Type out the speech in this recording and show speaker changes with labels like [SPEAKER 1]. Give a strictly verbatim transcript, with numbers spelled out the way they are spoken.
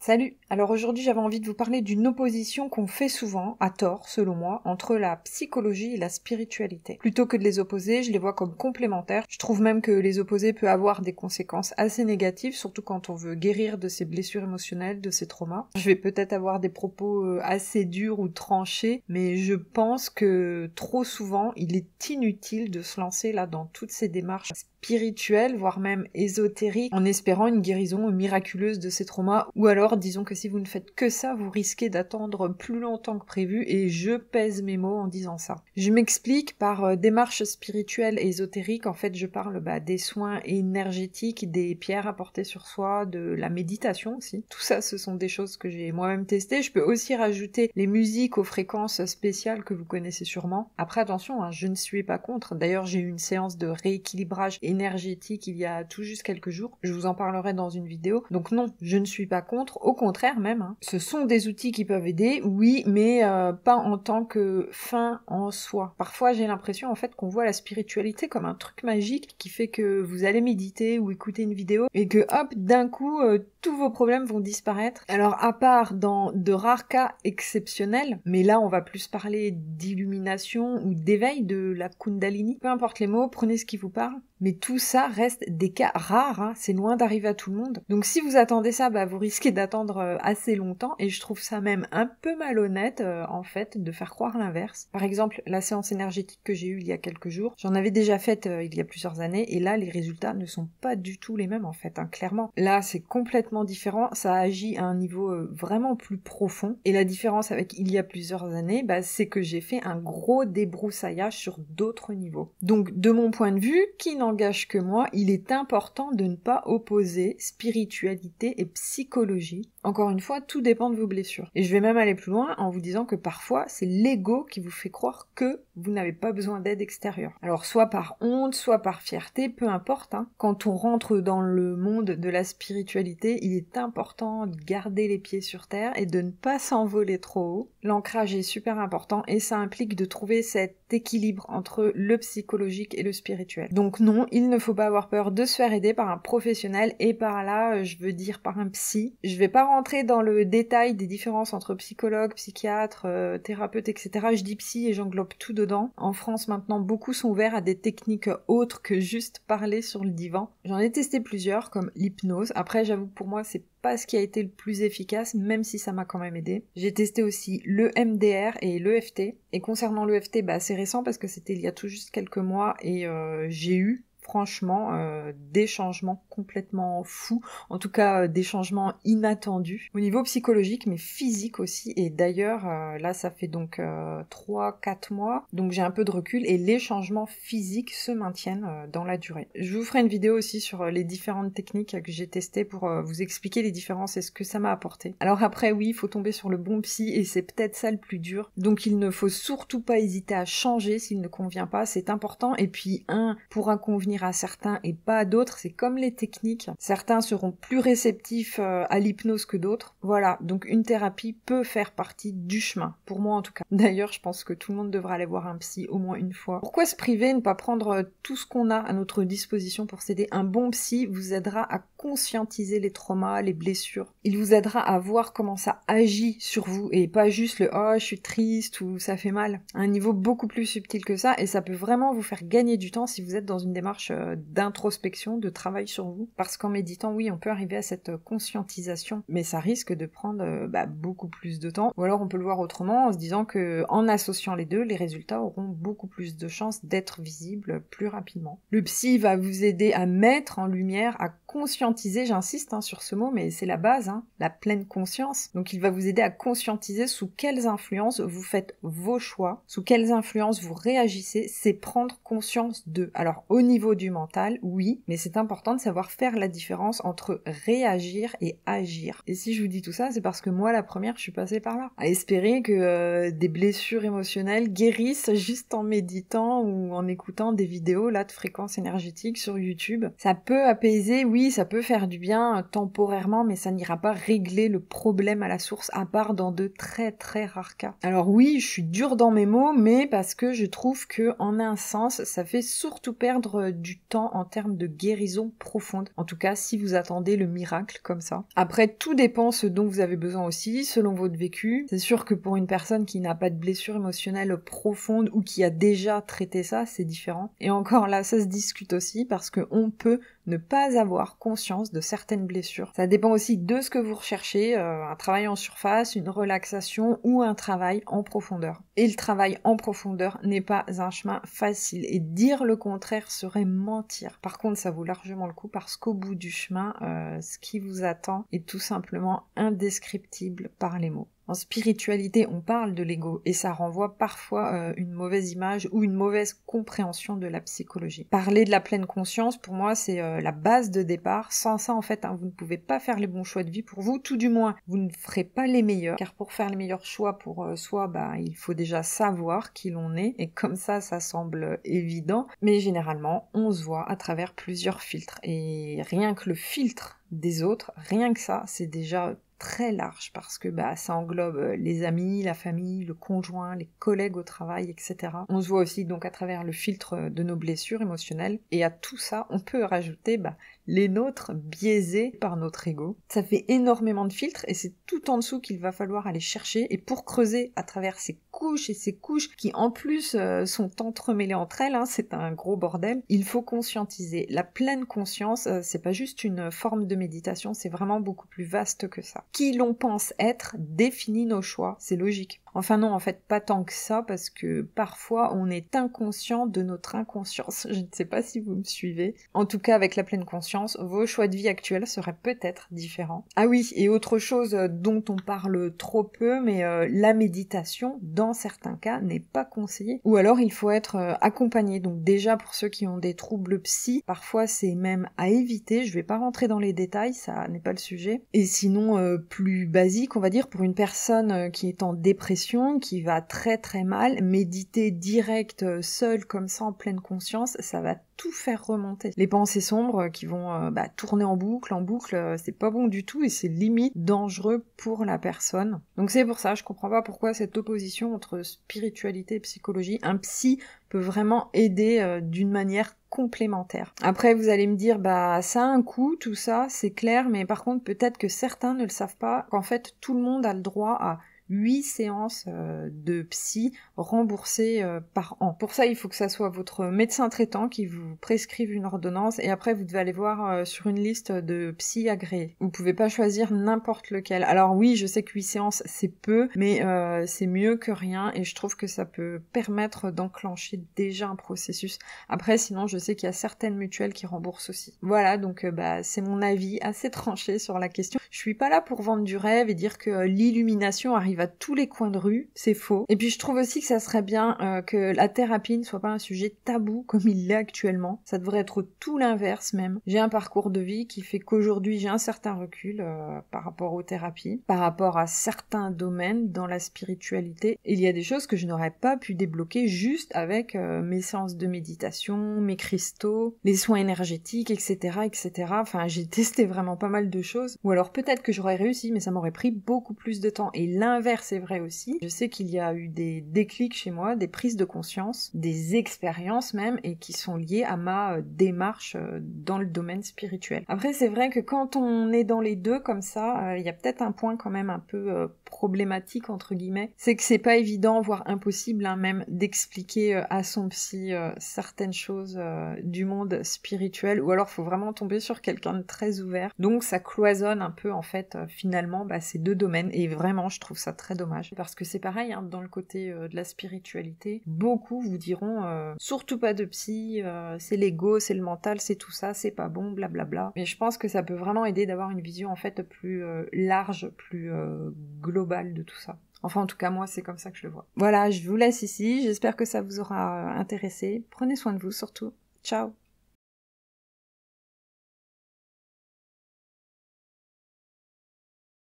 [SPEAKER 1] Salut! Alors aujourd'hui j'avais envie de vous parler d'une opposition qu'on fait souvent, à tort selon moi, entre la psychologie et la spiritualité. Plutôt que de les opposer, je les vois comme complémentaires. Je trouve même que les opposer peut avoir des conséquences assez négatives, surtout quand on veut guérir de ses blessures émotionnelles, de ses traumas. Je vais peut-être avoir des propos assez durs ou tranchés, mais je pense que trop souvent il est inutile de se lancer là dans toutes ces démarches spirituelles, voire même ésotériques, en espérant une guérison miraculeuse de ces traumas, ou alors disons que si vous ne faites que ça, vous risquez d'attendre plus longtemps que prévu, et je pèse mes mots en disant ça. Je m'explique, par euh, démarche spirituelle et ésotérique, en fait je parle bah, des soins énergétiques, des pierres à porter sur soi, de la méditation aussi. Tout ça, ce sont des choses que j'ai moi-même testées. Je peux aussi rajouter les musiques aux fréquences spéciales que vous connaissez sûrement. Après attention, hein, je ne suis pas contre. D'ailleurs j'ai eu une séance de rééquilibrage énergétique il y a tout juste quelques jours. Je vous en parlerai dans une vidéo. Donc non, je ne suis pas contre. Au contraire même, hein. Ce sont des outils qui peuvent aider, oui, mais euh, pas en tant que fin en soi. Parfois j'ai l'impression en fait qu'on voit la spiritualité comme un truc magique qui fait que vous allez méditer ou écouter une vidéo et que hop, d'un coup, euh, tous vos problèmes vont disparaître. Alors à part dans de rares cas exceptionnels, mais là on va plus parler d'illumination ou d'éveil de la Kundalini, peu importe les mots, prenez ce qui vous parle. Mais tout ça reste des cas rares, hein. C'est loin d'arriver à tout le monde. Donc si vous attendez ça, bah, vous risquez d'attendre euh, assez longtemps, et je trouve ça même un peu malhonnête, euh, en fait, de faire croire l'inverse. Par exemple, la séance énergétique que j'ai eue il y a quelques jours, j'en avais déjà faite euh, il y a plusieurs années, et là, les résultats ne sont pas du tout les mêmes, en fait, hein, clairement. Là, c'est complètement différent, ça agit à un niveau euh, vraiment plus profond, et la différence avec il y a plusieurs années, bah, c'est que j'ai fait un gros débroussaillage sur d'autres niveaux. Donc, de mon point de vue, qui n'en engage que moi, il est important de ne pas opposer spiritualité et psychologie. Encore une fois, tout dépend de vos blessures. Et je vais même aller plus loin en vous disant que parfois, c'est l'ego qui vous fait croire que vous n'avez pas besoin d'aide extérieure. Alors, soit par honte, soit par fierté, peu importe, hein. Quand on rentre dans le monde de la spiritualité, il est important de garder les pieds sur terre et de ne pas s'envoler trop haut. L'ancrage est super important et ça implique de trouver cet équilibre entre le psychologique et le spirituel. Donc non, il ne faut pas avoir peur de se faire aider par un professionnel, et par là, je veux dire par un psy. Je vais pas rentrer dans le détail des différences entre psychologue, psychiatre, euh, thérapeute, et cetera. Je dis psy et j'englobe tout dedans. En France, maintenant, beaucoup sont ouverts à des techniques autres que juste parler sur le divan. J'en ai testé plusieurs, comme l'hypnose. Après, j'avoue que pour moi, c'est pas ce qui a été le plus efficace, même si ça m'a quand même aidé. J'ai testé aussi le M D R et l'E F T. Et concernant l'E F T, bah, c'est récent parce que c'était il y a tout juste quelques mois, et euh, j'ai eu franchement euh, des changements complètement fous, en tout cas euh, des changements inattendus au niveau psychologique mais physique aussi. Et d'ailleurs euh, là ça fait donc euh, trois quatre mois, donc j'ai un peu de recul et les changements physiques se maintiennent euh, dans la durée. Je vous ferai une vidéo aussi sur euh, les différentes techniques que j'ai testées pour euh, vous expliquer les différences et ce que ça m'a apporté. Alors après oui, il faut tomber sur le bon psy et c'est peut-être ça le plus dur, donc il ne faut surtout pas hésiter à changer s'il ne convient pas, c'est important. Et puis un pourra convenir à certains et pas à d'autres, c'est comme les techniques. Certains seront plus réceptifs euh, à l'hypnose que d'autres. Voilà, donc une thérapie peut faire partie du chemin, pour moi en tout cas. D'ailleurs, je pense que tout le monde devra aller voir un psy au moins une fois. Pourquoi se priver, ne pas prendre tout ce qu'on a à notre disposition pour s'aider? Un bon psy vous aidera à conscientiser les traumas, les blessures. Il vous aidera à voir comment ça agit sur vous et pas juste le « oh, je suis triste » ou « ça fait mal ». À un niveau beaucoup plus subtil que ça, et ça peut vraiment vous faire gagner du temps si vous êtes dans une démarche d'introspection, de travail sur vous, parce qu'en méditant, oui, on peut arriver à cette conscientisation, mais ça risque de prendre bah, beaucoup plus de temps, ou alors on peut le voir autrement en se disant que en associant les deux, les résultats auront beaucoup plus de chances d'être visibles plus rapidement. Le psy va vous aider à mettre en lumière, à conscientiser, j'insiste hein, sur ce mot, mais c'est la base, hein, la pleine conscience. Donc il va vous aider à conscientiser sous quelles influences vous faites vos choix, sous quelles influences vous réagissez, c'est prendre conscience d'eux. Alors au niveau du mental, oui, mais c'est important de savoir faire la différence entre réagir et agir. Et si je vous dis tout ça, c'est parce que moi, la première, je suis passée par là. À espérer que euh, des blessures émotionnelles guérissent juste en méditant ou en écoutant des vidéos là de fréquences énergétiques sur YouTube. Ça peut apaiser, oui, ça peut peut faire du bien euh, temporairement, mais ça n'ira pas régler le problème à la source, à part dans de très très rares cas. Alors oui, je suis dure dans mes mots, mais parce que je trouve que en un sens, ça fait surtout perdre euh, du temps en termes de guérison profonde. En tout cas, si vous attendez le miracle comme ça. Après, tout dépend ce dont vous avez besoin aussi, selon votre vécu. C'est sûr que pour une personne qui n'a pas de blessure émotionnelle profonde ou qui a déjà traité ça, c'est différent. Et encore là, ça se discute aussi parce qu'on peut ne pas avoir conscience de certaines blessures. Ça dépend aussi de ce que vous recherchez, euh, un travail en surface, une relaxation ou un travail en profondeur. Et le travail en profondeur n'est pas un chemin facile et dire le contraire serait mentir. Par contre, ça vaut largement le coup parce qu'au bout du chemin, euh, ce qui vous attend est tout simplement indescriptible par les mots. En spiritualité, on parle de l'ego et ça renvoie parfois euh, une mauvaise image ou une mauvaise compréhension de la psychologie. Parler de la pleine conscience, pour moi, c'est euh, la base de départ. Sans ça, en fait, hein, vous ne pouvez pas faire les bons choix de vie pour vous. Tout du moins, vous ne ferez pas les meilleurs. Car pour faire les meilleurs choix pour euh, soi, bah, il faut déjà savoir qui l'on est. Et comme ça, ça semble évident. Mais généralement, on se voit à travers plusieurs filtres. Et rien que le filtre des autres, rien que ça, c'est déjà très large parce que bah ça englobe les amis, la famille, le conjoint, les collègues au travail, et cetera. On se voit aussi donc à travers le filtre de nos blessures émotionnelles et à tout ça, on peut rajouter bah, les nôtres biaisés par notre ego. Ça fait énormément de filtres et c'est tout en dessous qu'il va falloir aller chercher et pour creuser à travers ces couches et ces couches qui en plus euh, sont entremêlées entre elles, hein, c'est un gros bordel, il faut conscientiser. La pleine conscience, euh, c'est pas juste une forme de méditation, c'est vraiment beaucoup plus vaste que ça. Qui l'on pense être définit nos choix, c'est logique. Enfin non, en fait, pas tant que ça, parce que parfois on est inconscient de notre inconscience. Je ne sais pas si vous me suivez. En tout cas, avec la pleine conscience, vos choix de vie actuels seraient peut-être différents. Ah oui, et autre chose dont on parle trop peu, mais euh, la méditation, dans certains cas, n'est pas conseillée. Ou alors il faut être euh, accompagné. Donc déjà, pour ceux qui ont des troubles psy, parfois c'est même à éviter. Je vais pas rentrer dans les détails, ça n'est pas le sujet. Et sinon, euh, plus basique, on va dire, pour une personne euh, qui est en dépression, qui va très très mal, méditer direct, seul comme ça en pleine conscience, ça va tout faire remonter. Les pensées sombres qui vont euh, bah, tourner en boucle, en boucle, euh, c'est pas bon du tout et c'est limite dangereux pour la personne. Donc c'est pour ça, je comprends pas pourquoi cette opposition entre spiritualité et psychologie. Un psy peut vraiment aider euh, d'une manière complémentaire. Après, vous allez me dire, bah ça a un coût, tout ça, c'est clair, mais par contre, peut-être que certains ne le savent pas, qu'en fait, tout le monde a le droit à huit séances euh, de psy remboursées euh, par an. Pour ça, il faut que ça soit votre médecin traitant qui vous prescrive une ordonnance et après vous devez aller voir euh, sur une liste de psy agréés. Vous pouvez pas choisir n'importe lequel. Alors oui, je sais que huit séances c'est peu, mais euh, c'est mieux que rien et je trouve que ça peut permettre d'enclencher déjà un processus. Après, sinon, je sais qu'il y a certaines mutuelles qui remboursent aussi. Voilà, donc euh, bah c'est mon avis assez tranché sur la question. Je suis pas là pour vendre du rêve et dire que euh, l'illumination arrive à tous les coins de rue, c'est faux. Et puis je trouve aussi que ça serait bien euh, que la thérapie ne soit pas un sujet tabou comme il l'est actuellement. Ça devrait être tout l'inverse même. J'ai un parcours de vie qui fait qu'aujourd'hui j'ai un certain recul euh, par rapport aux thérapies, par rapport à certains domaines dans la spiritualité. Il y a des choses que je n'aurais pas pu débloquer juste avec euh, mes séances de méditation, mes cristaux, les soins énergétiques, et cetera, et cetera. Enfin, j'ai testé vraiment pas mal de choses. Ou alors peut-être que j'aurais réussi, mais ça m'aurait pris beaucoup plus de temps. Et l'inverse c'est vrai aussi. Je sais qu'il y a eu des déclics chez moi, des prises de conscience, des expériences même, et qui sont liées à ma euh, démarche euh, dans le domaine spirituel. Après, c'est vrai que quand on est dans les deux comme ça, euh, il y a peut-être un point quand même un peu euh, problématique entre guillemets, c'est que c'est pas évident, voire impossible hein, même, d'expliquer euh, à son psy euh, certaines choses euh, du monde spirituel, ou alors faut vraiment tomber sur quelqu'un de très ouvert. Donc ça cloisonne un peu en fait euh, finalement bah, ces deux domaines, et vraiment je trouve ça très dommage parce que c'est pareil hein, dans le côté euh, de la spiritualité, beaucoup vous diront euh, surtout pas de psy, euh, c'est l'ego, c'est le mental, c'est tout ça, c'est pas bon, blablabla. Mais je pense que ça peut vraiment aider d'avoir une vision en fait plus euh, large, plus euh, globale de tout ça. Enfin en tout cas moi c'est comme ça que je le vois. Voilà, je vous laisse ici, j'espère que ça vous aura intéressé. Prenez soin de vous surtout. Ciao.